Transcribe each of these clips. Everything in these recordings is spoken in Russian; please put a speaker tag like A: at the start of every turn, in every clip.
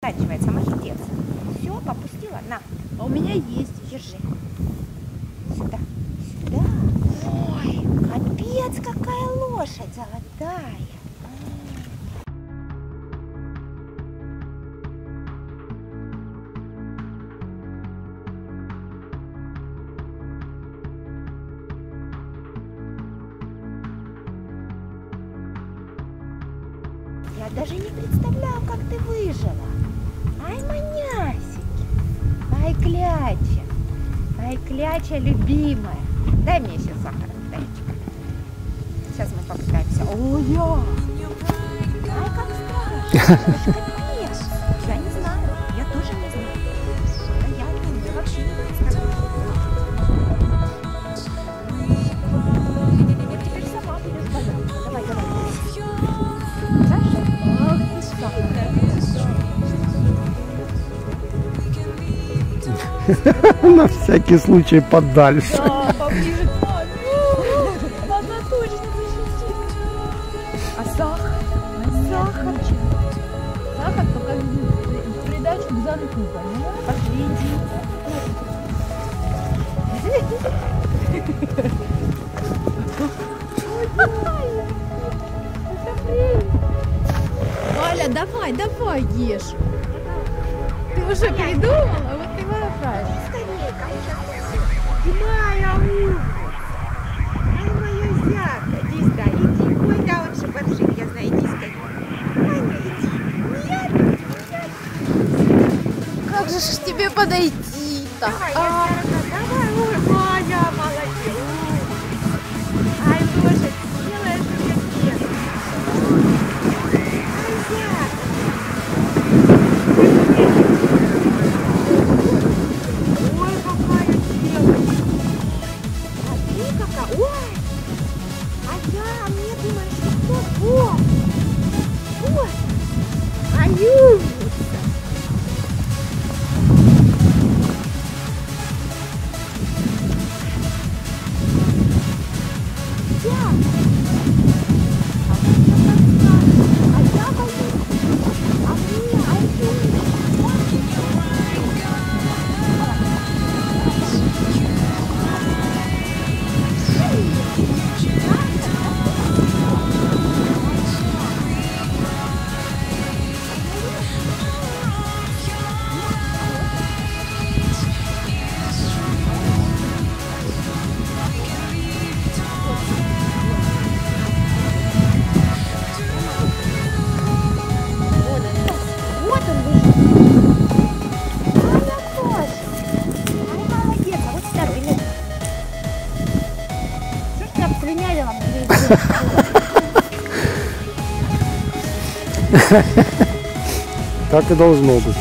A: Заканчивается, молодец. Все, попустила? На.
B: А у меня есть.
A: Держи. Сюда. Сюда. Ой, капец, какая лошадь золотая. Я даже не представляю, как ты выжила. Ай, манясики. Ай, кляча. Ай, кляча любимая. Дай мне еще сахар, Танечка. Сейчас мы попытаемся. Ой, ай, как страшно. Капец. Я не знаю. Я тоже не знаю. Да я вообще не представляю. Вот теперь сама будешь бояться. Давай, давай. Саша? Ах ты, Саша.
C: На всякий случай подальше.
B: Да, поближе к маме. Она точно защитит. А сахар? Сахар. Сахар только в придачу к замку, понимаешь?
A: Погляди.
B: Валя, давай, давай, ешь. Ты уже придумала? Вот ты моя правильно.
A: Моя моя зяка. Иди сюда, иди. Ой, да, он шибаршик, я знаю, иди скорее. Аня, иди. Нет, нет.
B: Как же ж тебе подойти-то?
A: Давай, я давай. Ой, моя молодец. Ай, лошадь, делаешь уже капец. Ай, зяка. Ой, какая девочка. Смотри, какая. Ой. А я мне думаю, что кто? Вот. Вот. Аюся.
C: Так и должно быть.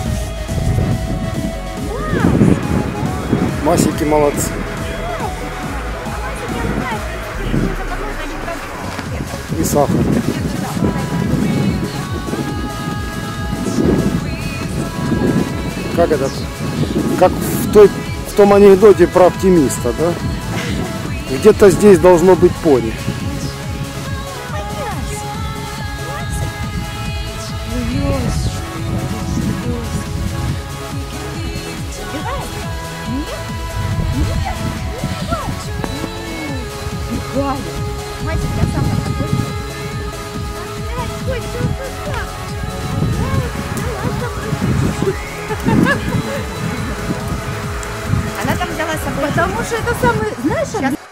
C: Масики молодцы. И сахар. Как это? Как в том анекдоте про оптимиста, да? Где-то здесь должно быть пони.
A: Мальчик, я сам Она там взяла с собой.
B: Потому что это самый, знаешь,